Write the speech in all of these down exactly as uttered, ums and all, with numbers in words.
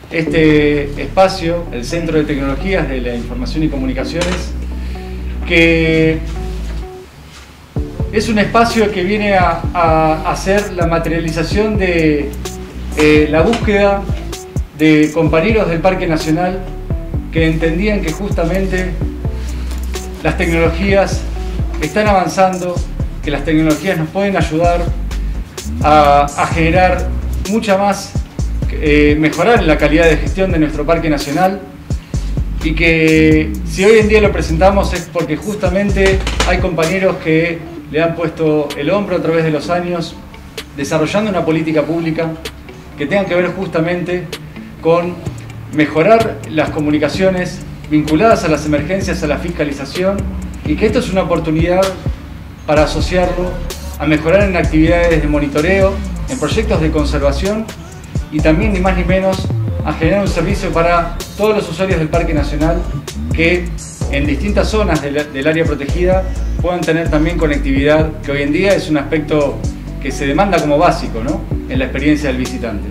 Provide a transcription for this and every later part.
este espacio, el Centro de Tecnologías de la Información y Comunicaciones, que es un espacio que viene a, a hacer la materialización de eh, la búsqueda de compañeros del Parque Nacional que entendían que justamente las tecnologías están avanzando, que las tecnologías nos pueden ayudar a, a generar mucha más, eh, mejorar la calidad de gestión de nuestro Parque Nacional, y que si hoy en día lo presentamos es porque justamente hay compañeros que le han puesto el hombro a través de los años desarrollando una política pública que tenga que ver justamente con mejorar las comunicaciones vinculadas a las emergencias, a la fiscalización, y que esto es una oportunidad para asociarlo a mejorar en actividades de monitoreo, en proyectos de conservación y también, ni más ni menos, a generar un servicio para todos los usuarios del Parque Nacional que en distintas zonas del, del área protegida puedan tener también conectividad, que hoy en día es un aspecto que se demanda como básico, ¿no?, en la experiencia del visitante.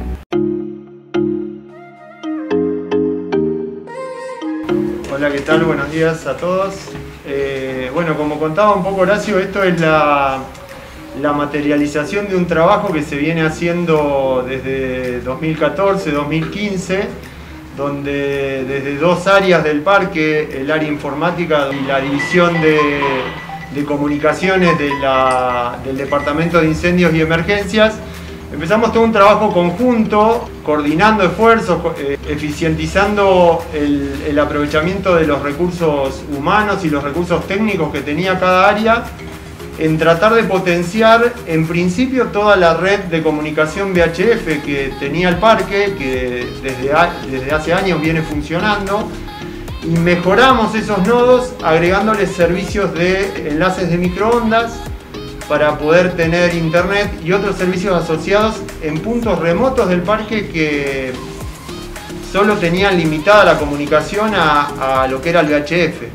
Hola, ¿qué tal? Buenos días a todos. Eh, bueno, como contaba un poco Horacio, esto es la, la materialización de un trabajo que se viene haciendo desde dos mil catorce dos mil quince, donde desde dos áreas del parque, el área informática y la división de, de comunicaciones de la, del Departamento de Incendios y Emergencias, empezamos todo un trabajo conjunto, coordinando esfuerzos, eh, eficientizando el, el aprovechamiento de los recursos humanos y los recursos técnicos que tenía cada área, en tratar de potenciar en principio toda la red de comunicación V H F que tenía el parque, que desde, desde hace años viene funcionando, y mejoramos esos nodos agregándoles servicios de enlaces de microondas para poder tener internet y otros servicios asociados en puntos remotos del parque que solo tenían limitada la comunicación a, a lo que era el V H F.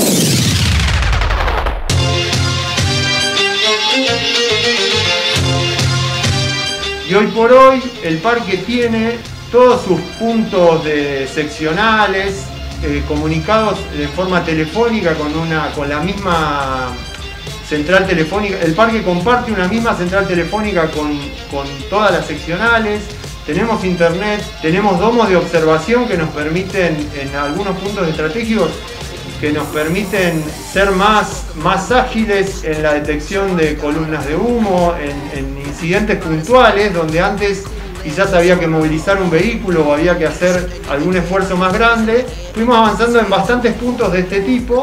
Y hoy por hoy el parque tiene todos sus puntos de seccionales eh, comunicados de forma telefónica con, una, con la misma central telefónica. El parque comparte una misma central telefónica con, con todas las seccionales. Tenemos internet, tenemos domos de observación que nos permiten, en algunos puntos estratégicos, que nos permiten ser más, más ágiles en la detección de columnas de humo, en, en incidentes puntuales donde antes quizás había que movilizar un vehículo o había que hacer algún esfuerzo más grande. Fuimos avanzando en bastantes puntos de este tipo.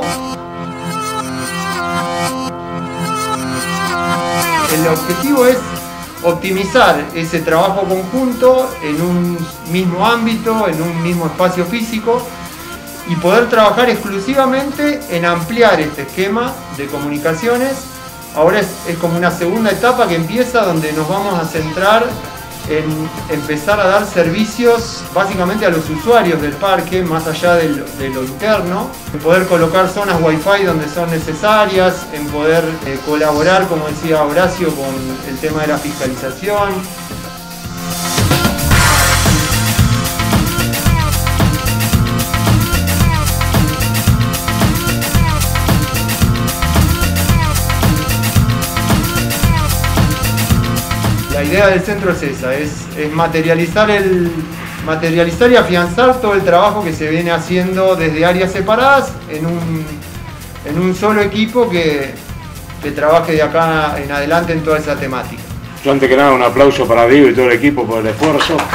El objetivo es optimizar ese trabajo conjunto en un mismo ámbito, en un mismo espacio físico, y poder trabajar exclusivamente en ampliar este esquema de comunicaciones. Ahora es, es como una segunda etapa que empieza, donde nos vamos a centrar en empezar a dar servicios básicamente a los usuarios del parque, más allá de lo, de lo interno, en poder colocar zonas wifi donde son necesarias, en poder eh, colaborar, como decía Horacio, con el tema de la fiscalización. La idea del centro es esa, es, es materializar, el, materializar y afianzar todo el trabajo que se viene haciendo desde áreas separadas en un, en un solo equipo que, que trabaje de acá en adelante en toda esa temática. Yo antes que nada un aplauso para Diego y todo el equipo por el esfuerzo, ¿no?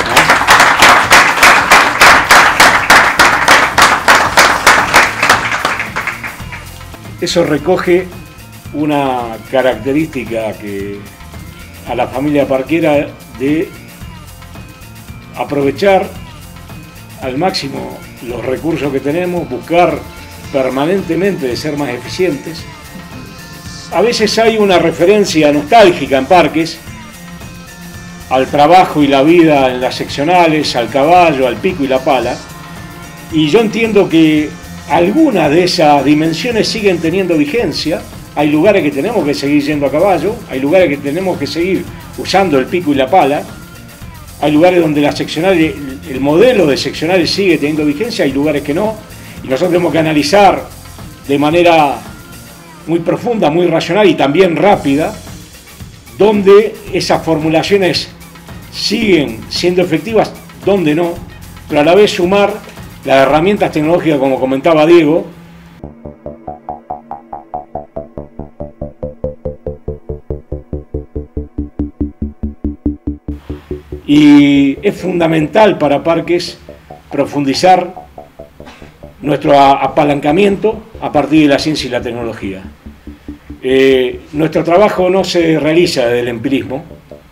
Eso recoge una característica que a la familia parquera de aprovechar al máximo los recursos que tenemos, buscar permanentemente de ser más eficientes. A veces hay una referencia nostálgica en parques al trabajo y la vida en las seccionales, al caballo, al pico y la pala, y yo entiendo que algunas de esas dimensiones siguen teniendo vigencia. Hay lugares que tenemos que seguir yendo a caballo, hay lugares que tenemos que seguir usando el pico y la pala, hay lugares donde las seccionales el modelo de seccionales sigue teniendo vigencia, hay lugares que no, y nosotros tenemos que analizar de manera muy profunda, muy racional y también rápida, donde esas formulaciones siguen siendo efectivas, donde no, pero a la vez sumar las herramientas tecnológicas, como comentaba Diego. Y es fundamental para Parques profundizar nuestro apalancamiento a partir de la ciencia y la tecnología. Eh, nuestro trabajo no se realiza desde el empirismo.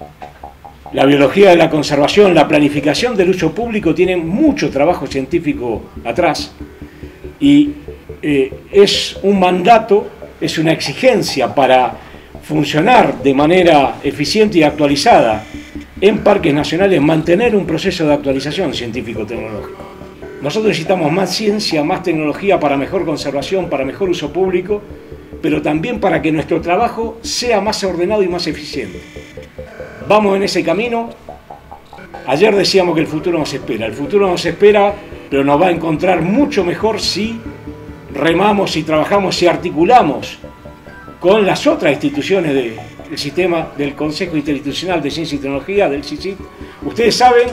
La biología de la conservación, la planificación del uso público tienen mucho trabajo científico atrás y eh, es un mandato, es una exigencia para funcionar de manera eficiente y actualizada en parques nacionales, mantener un proceso de actualización científico-tecnológico. Nosotros necesitamos más ciencia, más tecnología para mejor conservación, para mejor uso público, pero también para que nuestro trabajo sea más ordenado y más eficiente. Vamos en ese camino. Ayer decíamos que el futuro nos espera. El futuro nos espera, pero nos va a encontrar mucho mejor si remamos, si trabajamos, si articulamos con las otras instituciones del sistema del Consejo Interinstitucional de Ciencia y Tecnología, del C I C I T. Ustedes saben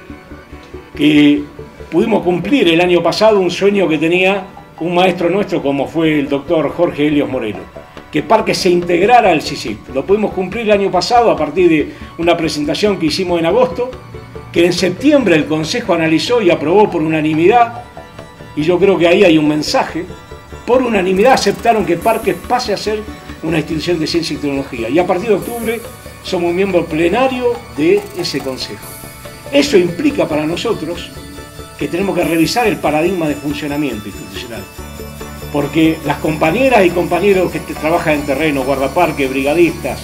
que pudimos cumplir el año pasado un sueño que tenía un maestro nuestro como fue el doctor Jorge Helios Morelo, que Parques se integrara al C I C I T. Lo pudimos cumplir el año pasado a partir de una presentación que hicimos en agosto, que en septiembre el Consejo analizó y aprobó por unanimidad, y yo creo que ahí hay un mensaje. Por unanimidad aceptaron que Parques pase a ser una institución de ciencia y tecnología, y a partir de octubre somos miembro plenario de ese Consejo. Eso implica para nosotros que tenemos que revisar el paradigma de funcionamiento institucional, porque las compañeras y compañeros que trabajan en terreno, guardaparques, brigadistas,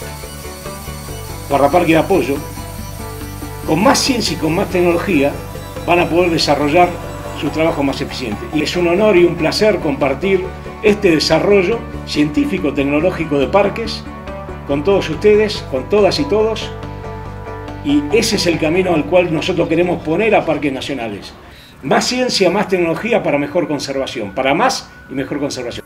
guardaparques de apoyo, con más ciencia y con más tecnología van a poder desarrollar su trabajo más eficiente. Y es un honor y un placer compartir este desarrollo científico tecnológico de Parques con todos ustedes, con todas y todos, y ese es el camino al cual nosotros queremos poner a Parques Nacionales. Más ciencia, más tecnología para mejor conservación, para más y mejor conservación.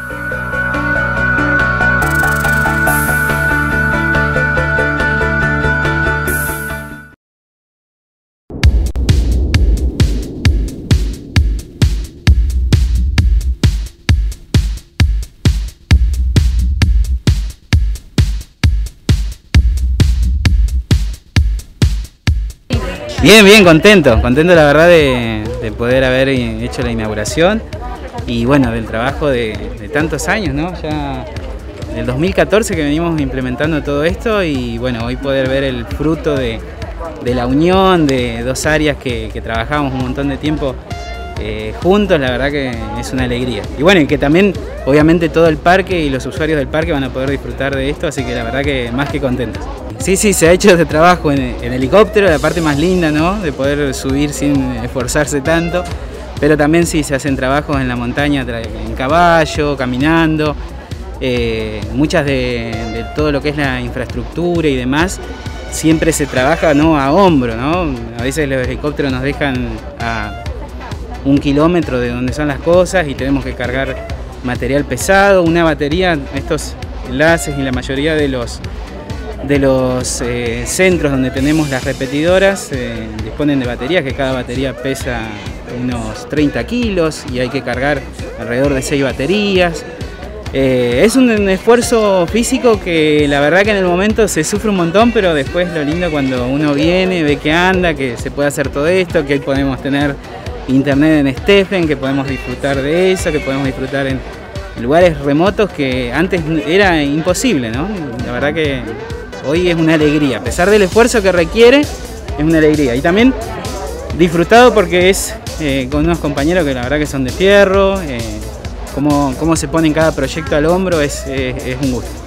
Bien, bien, contento, contento la verdad de, de poder haber hecho la inauguración y bueno, del trabajo de, de tantos años, ¿no? Ya del dos mil catorce que venimos implementando todo esto y bueno, hoy poder ver el fruto de, de la unión de dos áreas que, que trabajamos un montón de tiempo eh, juntos, la verdad que es una alegría. Y bueno, y que también obviamente todo el parque y los usuarios del parque van a poder disfrutar de esto, así que la verdad que más que contentos. Sí, sí, se ha hecho este trabajo en, en helicóptero, la parte más linda, ¿no? De poder subir sin esforzarse tanto, pero también sí se hacen trabajos en la montaña, en caballo, caminando, eh, muchas de, de todo lo que es la infraestructura y demás, siempre se trabaja, ¿no? A hombro, ¿no? A veces los helicópteros nos dejan a un kilómetro de donde son las cosas y tenemos que cargar material pesado, una batería, estos enlaces y la mayoría de los de los eh, centros donde tenemos las repetidoras eh, disponen de baterías, que cada batería pesa unos treinta kilos y hay que cargar alrededor de seis baterías. Eh, es un, un esfuerzo físico que la verdad que en el momento se sufre un montón, pero después lo lindo cuando uno viene, ve que anda, que se puede hacer todo esto, que hoy podemos tener internet en Stephen, que podemos disfrutar de eso, que podemos disfrutar en lugares remotos que antes era imposible, ¿no? La verdad que hoy es una alegría, a pesar del esfuerzo que requiere, es una alegría. Y también disfrutado porque es eh, con unos compañeros que la verdad que son de fierro, eh, cómo, cómo se ponen cada proyecto al hombro, es, es, es un gusto.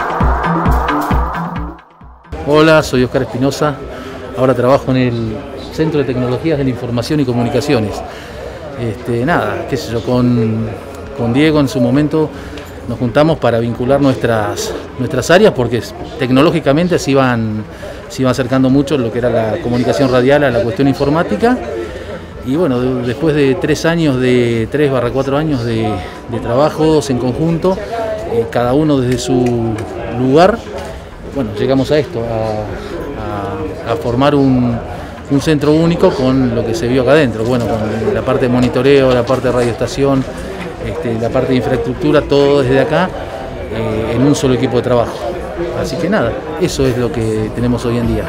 Hola, soy Oscar Espinosa, ahora trabajo en el Centro de Tecnologías de la Información y Comunicaciones. Este, nada, qué sé yo, con, con Diego en su momento nos juntamos para vincular nuestras, nuestras áreas porque tecnológicamente se iban, se iban acercando mucho lo que era la comunicación radial a la cuestión informática. Y bueno, de, después de tres años, de tres barra cuatro años de, de trabajos en conjunto, eh, cada uno desde su lugar, bueno, llegamos a esto, a, a, a formar un, un centro único con lo que se vio acá adentro, bueno, con la parte de monitoreo, la parte de radioestación, este, la parte de infraestructura, todo desde acá, eh, en un solo equipo de trabajo. Así que nada, eso es lo que tenemos hoy en día.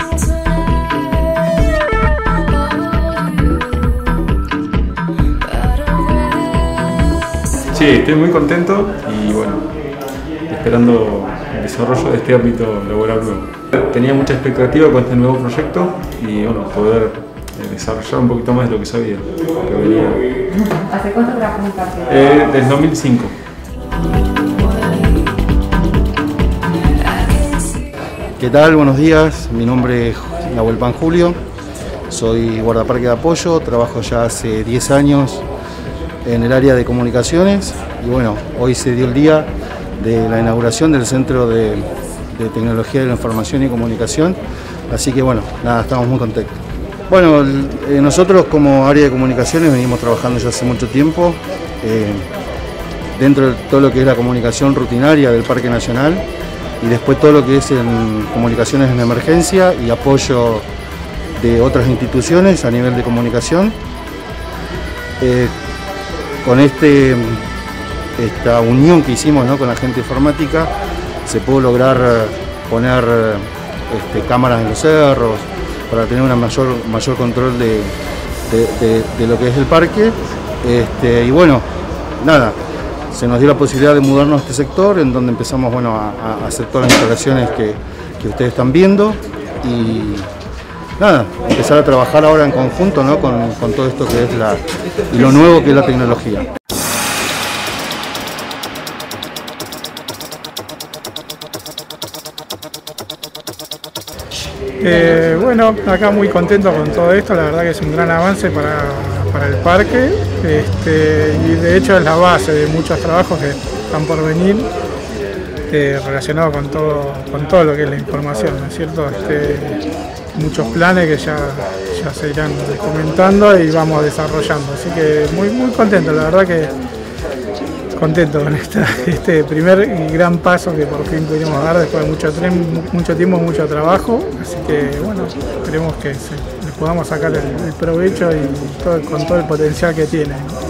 Sí, estoy muy contento y bueno, esperando el desarrollo de este ámbito laboral nuevo. Tenía mucha expectativa con este nuevo proyecto y bueno, poder desarrollar un poquito más de lo que sabía, lo que venía. ¿Hace cuánto trabajas en Parque? Eh, desde dos mil cinco. ¿Qué tal? Buenos días, mi nombre es Nahuel Pan Julio, soy guardaparque de apoyo, trabajo ya hace diez años en el área de comunicaciones y bueno, hoy se dio el día de la inauguración del Centro de, de Tecnología de la Información y Comunicación, así que bueno, nada, estamos muy contentos. Bueno, eh, nosotros como área de comunicaciones venimos trabajando ya hace mucho tiempo eh, dentro de todo lo que es la comunicación rutinaria del Parque Nacional y después todo lo que es en comunicaciones en emergencia y apoyo de otras instituciones a nivel de comunicación. Eh, con este, esta unión que hicimos, ¿no?, con la gente informática se pudo lograr poner este, cámaras en los cerros para tener un mayor, mayor control de, de, de, de lo que es el parque. Este, y bueno, nada, se nos dio la posibilidad de mudarnos a este sector en donde empezamos, bueno, a, a hacer todas las instalaciones que, que ustedes están viendo y nada, empezar a trabajar ahora en conjunto, ¿no?, con, con todo esto que es la, y lo nuevo que es la tecnología. Eh, bueno, acá muy contento con todo esto, la verdad que es un gran avance para, para el parque, este, y de hecho es la base de muchos trabajos que están por venir eh, relacionados con todo, con todo lo que es la información, ¿no es cierto? Este, muchos planes que ya, ya se irán comentando y vamos desarrollando, así que muy, muy contento, la verdad que contento con esta, este primer y gran paso que por fin pudimos dar después de mucho, mucho tiempo, mucho trabajo, así que bueno, esperemos que se, le podamos sacar el, el provecho y todo, con todo el potencial que tiene, ¿no?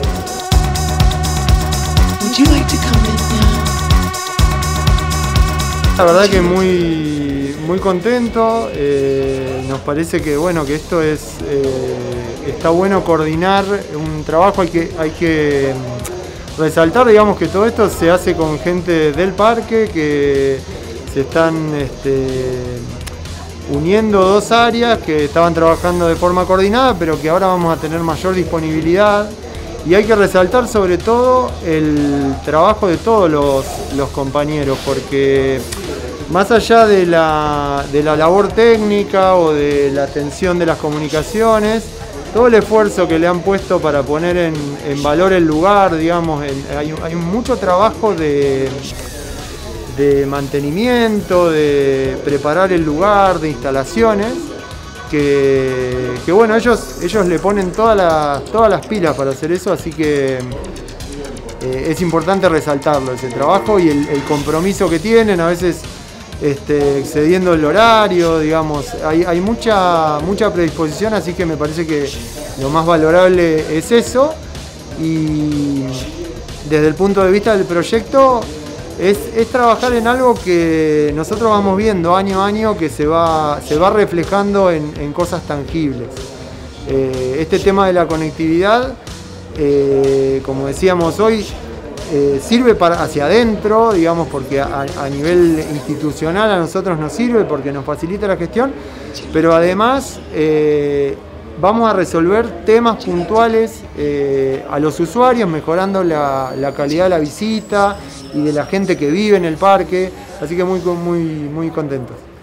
La verdad que muy, muy contento, eh, nos parece que bueno, que esto es, eh, está bueno coordinar un trabajo, hay que, hay que resaltar, digamos, que todo esto se hace con gente del parque, que se están este, uniendo dos áreas que estaban trabajando de forma coordinada, pero que ahora vamos a tener mayor disponibilidad. Y hay que resaltar sobre todo el trabajo de todos los, los compañeros, porque más allá de la, de la labor técnica o de la atención de las comunicaciones, todo el esfuerzo que le han puesto para poner en, en valor el lugar, digamos, en, hay, hay mucho trabajo de, de mantenimiento, de preparar el lugar, de instalaciones, que, que bueno, ellos, ellos le ponen todas las, todas las pilas para hacer eso, así que eh, es importante resaltarlo, ese trabajo y el, el compromiso que tienen, a veces Este, excediendo el horario, digamos, hay, hay mucha, mucha predisposición, así que me parece que lo más valorable es eso. Y desde el punto de vista del proyecto es, es trabajar en algo que nosotros vamos viendo año a año, que se va, se va reflejando en, en cosas tangibles. Eh, este tema de la conectividad, eh, como decíamos hoy, Eh, sirve para hacia adentro, digamos, porque a, a nivel institucional a nosotros nos sirve porque nos facilita la gestión, pero además eh, vamos a resolver temas puntuales eh, a los usuarios, mejorando la, la calidad de la visita y de la gente que vive en el parque, así que muy, muy, muy contentos.